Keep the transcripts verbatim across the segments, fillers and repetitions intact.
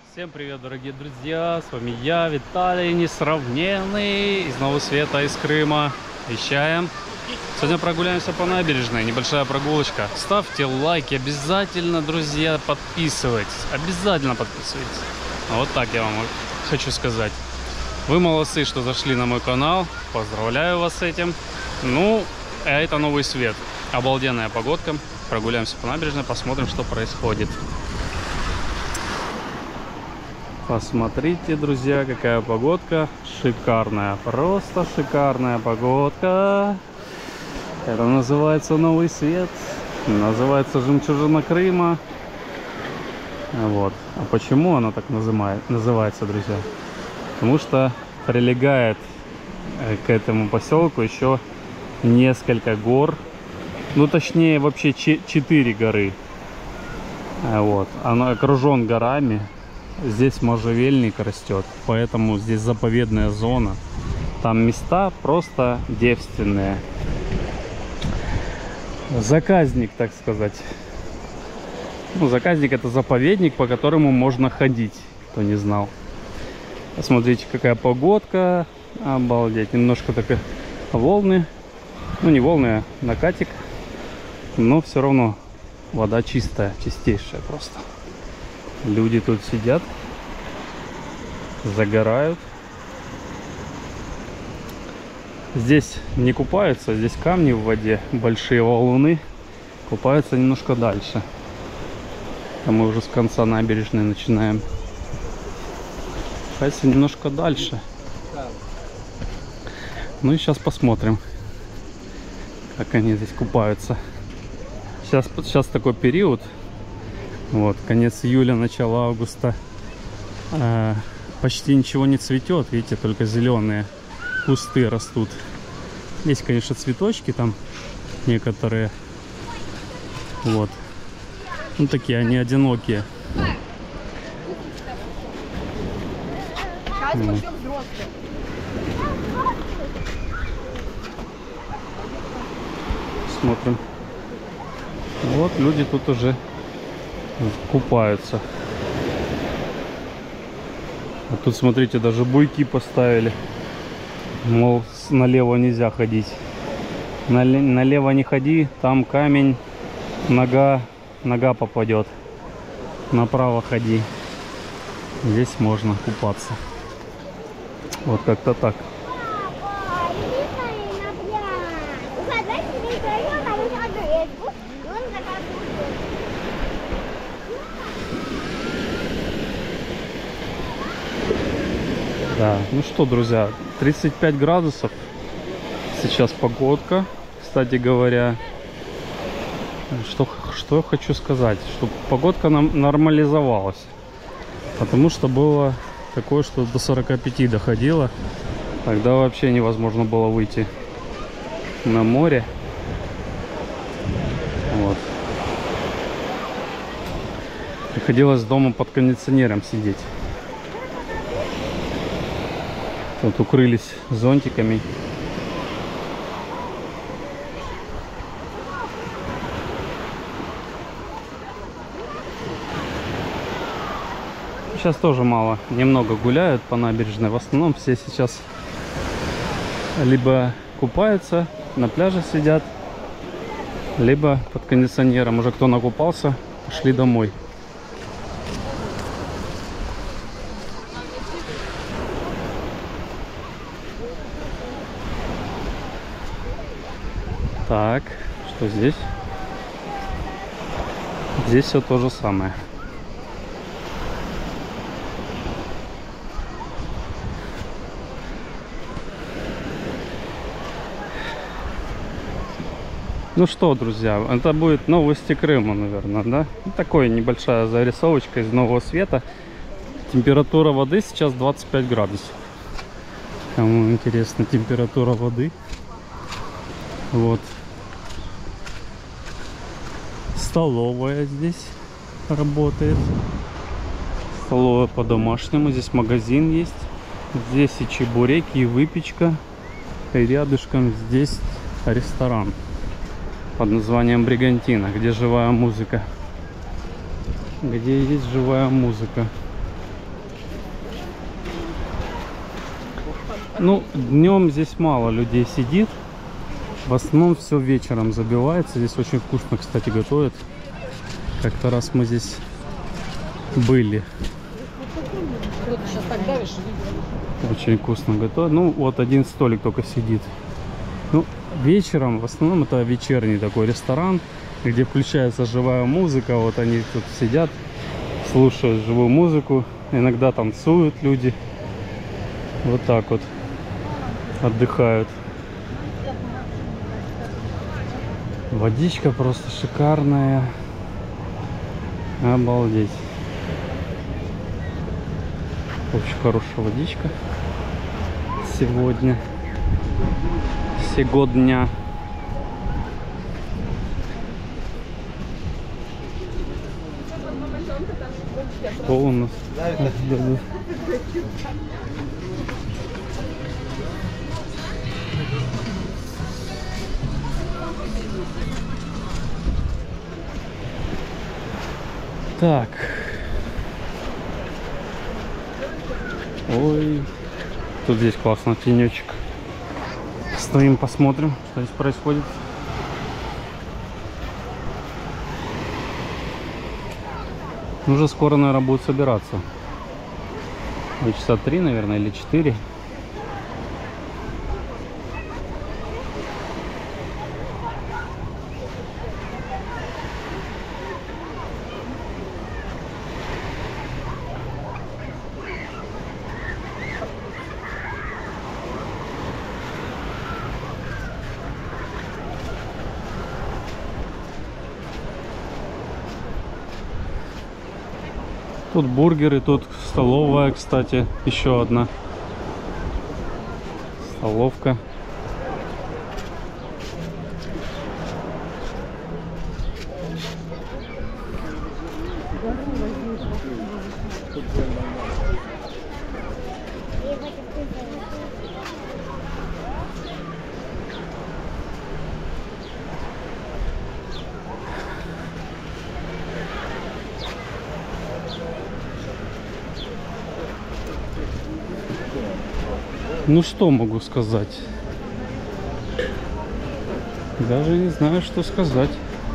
Всем привет, дорогие друзья, с вами я, Виталий Несравненный, из Нового Света, из Крыма. Вещаем. Сегодня прогуляемся по набережной, небольшая прогулочка. Ставьте лайки, обязательно, друзья, подписывайтесь, обязательно подписывайтесь. Вот так я вам хочу сказать. Вы молодцы, что зашли на мой канал, поздравляю вас с этим. Ну, а это Новый Свет, обалденная погодка. Прогуляемся по набережной, посмотрим, что происходит. Посмотрите, друзья, какая погодка шикарная, просто шикарная погодка. Это называется Новый Свет, называется жемчужина Крыма. Вот. А почему она так называет, называется, друзья? Потому что прилегает к этому поселку еще несколько гор, ну точнее вообще четыре горы. Вот. Она окружен горами. Здесь можжевельник растет, поэтому здесь заповедная зона. Там места просто девственные. Заказник, так сказать. Ну, заказник — это заповедник, по которому можно ходить, кто не знал. Посмотрите, какая погодка. Обалдеть. Немножко так волны. Ну, не волны, а накатик. Но все равно вода чистая, чистейшая просто. Люди тут сидят, загорают. Здесь не купаются, здесь камни в воде, большие валуны. Купаются немножко дальше. А мы уже с конца набережной начинаем. Купаются немножко дальше. Ну и сейчас посмотрим, как они здесь купаются. Сейчас, сейчас такой период. Вот, конец июля, начало августа. Э, почти ничего не цветет, видите, только зеленые кусты растут. Есть, конечно, цветочки там некоторые. Вот. Ну, такие они одинокие. Вот. Смотрим. Вот люди тут уже купаются. А тут, смотрите, даже буйки поставили. Мол, налево нельзя ходить. Налево не ходи, там камень, нога, нога попадет. Направо ходи. Здесь можно купаться. Вот как-то так. Да, ну что, друзья, тридцать пять градусов сейчас погодка. Кстати говоря, что, что я хочу сказать, что погодка нам нормализовалась. Потому что было такое, что до сорока пяти доходило. Тогда вообще невозможно было выйти на море. Вот. Приходилось дома под кондиционером сидеть. Тут укрылись зонтиками. Сейчас тоже мало, немного гуляют по набережной. В основном все сейчас либо купаются, на пляже сидят, либо под кондиционером. Уже кто накупался, пошли домой. Так, что здесь? Здесь все то же самое. Ну что, друзья, это будет новости Крыма, наверное, да? Такой небольшая зарисовочка из Нового Света. Температура воды сейчас двадцать пять градусов. Кому интересна температура воды. Вот. Столовая здесь работает. Столовая по-домашнему. Здесь магазин есть. Здесь и чебуреки, и выпечка. И рядышком здесь ресторан под названием Бригантина, где живая музыка. Где есть живая музыка. Ну, днем здесь мало людей сидит. В основном все вечером забивается. Здесь очень вкусно, кстати, готовят. Как-то раз мы здесь были. Очень вкусно готовят. Ну, вот один столик только сидит. Ну, вечером, в основном это вечерний такой ресторан, где включается живая музыка. Вот они тут сидят, слушают живую музыку. Иногда танцуют люди. Вот так вот отдыхают. Водичка просто шикарная. Обалдеть. Очень хорошая водичка сегодня. Сегодня. Что у нас? Так. Ой. Тут здесь классный тенечек. Стоим, посмотрим, что здесь происходит. Уже скоро, наверное, будет собираться. Часа три, наверное, или четыре. Тут бургеры, тут столовая, кстати, еще одна столовка. Ну что могу сказать? Даже не знаю, что сказать.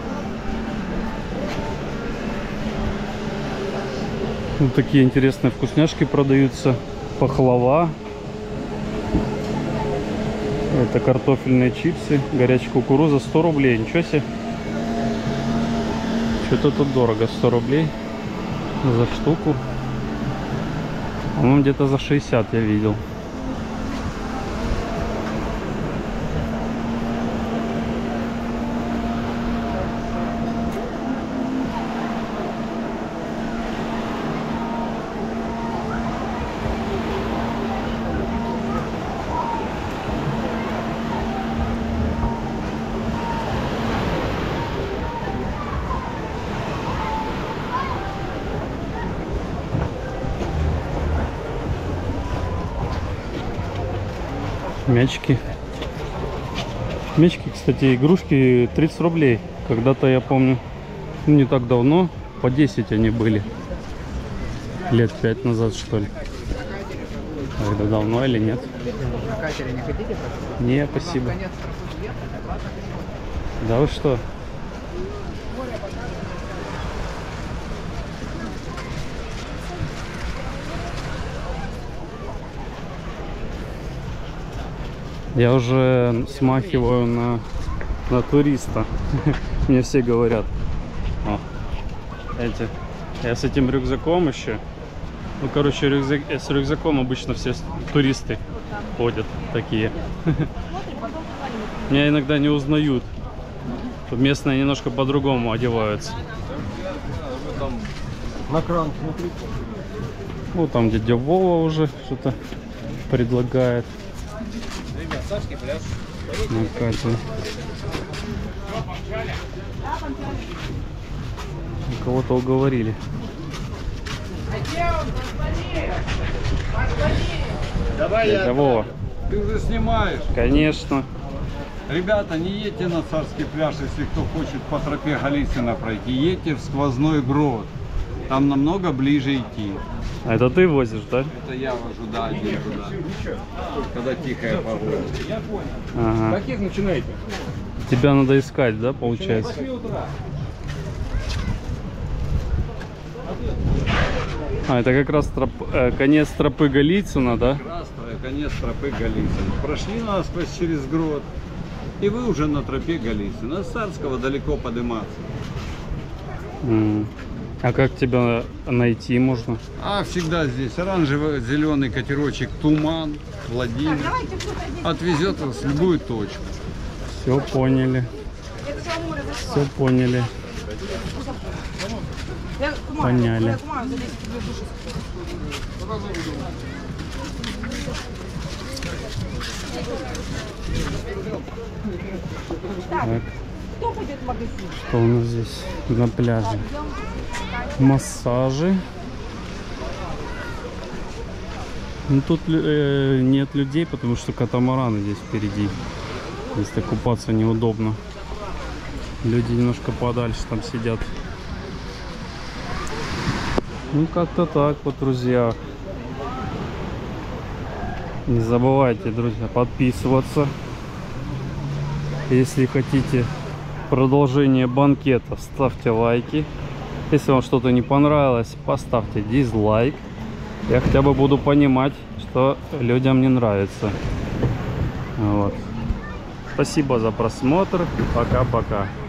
Вот такие интересные вкусняшки продаются. Пахлава. Это картофельные чипсы. Горячая кукуруза. сто рублей. Ничего себе. Что-то тут дорого. сто рублей за штуку. По-моему, где-то за шестьдесят я видел. Мячики. Мячики, кстати, игрушки тридцать рублей. Когда-то, я помню, ну, не так давно, по десять они были. Лет пять назад, что ли. Это давно или нет? Не, спасибо. Да вы что? Я уже смахиваю на, на туриста. Мне все говорят. О, эти. Я с этим рюкзаком еще. Ну, короче, рюкзак, с рюкзаком обычно все туристы ходят такие. Меня иногда не узнают. Тут местные немножко по-другому одеваются. На кран смотри. Вот там дядя Вова уже что-то предлагает. На Катю. Кого-то уговорили. Давай дядя я... Вова. Ты уже снимаешь? Конечно. Ребята, не едьте на Царский пляж, если кто хочет по тропе Голицына пройти. Едьте в сквозной Грот. Там намного ближе идти. А это ты возишь, да? Это я вожу, да, один туда. Когда тихая погода. Ага. Каких начинаете? Тебя надо искать, да, получается? А, это как раз троп, э, конец тропы Голицына, да? Красная, конец тропы Голицын. Прошли насквозь через грот, и вы уже на тропе Голицына. С Царского далеко подниматься. М. А как тебя найти можно? А всегда здесь оранжево-зеленый катерочек «Туман», Владимир. Отвезет вас в любую точку. Все поняли. Все поняли. Поняли. Так. Что у нас здесь на пляже? Массажи. Ну, тут э, нет людей, потому что катамараны здесь впереди. Если купаться неудобно. Люди немножко подальше там сидят. Ну, как-то так вот, друзья. Не забывайте, друзья, подписываться. Если хотите продолжение банкета, ставьте лайки. Если вам что-то не понравилось, поставьте дизлайк. Я хотя бы буду понимать, что людям не нравится. Вот. Спасибо за просмотр. Пока-пока.